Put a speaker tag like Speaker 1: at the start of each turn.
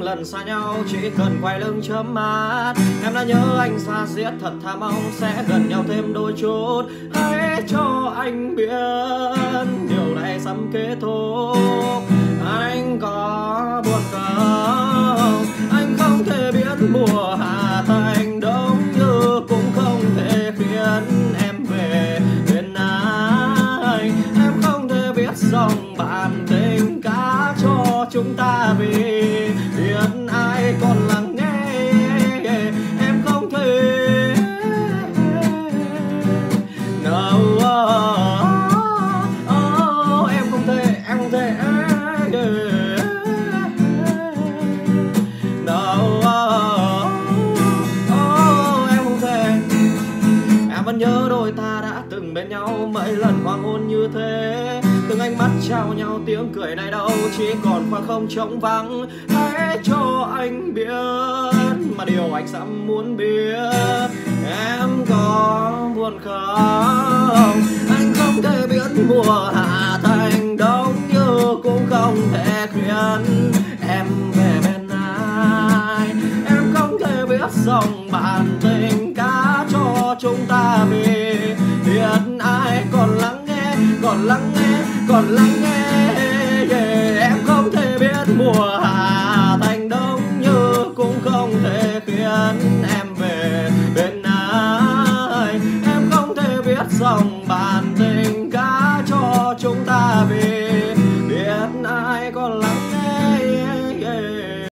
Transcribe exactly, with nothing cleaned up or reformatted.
Speaker 1: lần xa nhau chỉ cần quay lưng chớm mắt. Em đã nhớ anh xa xiết, thật thà mong sẽ gần nhau thêm đôi chút. Hãy cho anh biết điều này sắp kết thúc. Anh có buồn không? Anh không thể biết mùa hạ thành đông như, cũng không thể khiến em về bên anh. Em không thể biết dòng bạn tình cá cho chúng ta, vì biết ai còn lắng nghe. Em không thể no, oh, oh, oh, em không thể, em không thể no, oh, oh, em không thể. Em vẫn nhớ đôi ta đã từng bên nhau mấy lần hoàng hôn như thế. Từng ánh mắt trao nhau, tiếng cười này đâu chỉ còn khoảng không trống vắng. Hãy cho anh biết mà điều anh sắp muốn biết. Em có buồn không? Anh không thể biết mùa hạ thành đông như, cũng không thể khiến em về bên ai. Em không thể biết dòng bạn tình cá cho chúng ta, vì biết ai còn lắng nghe, còn lắng nghe, còn lắng nghe.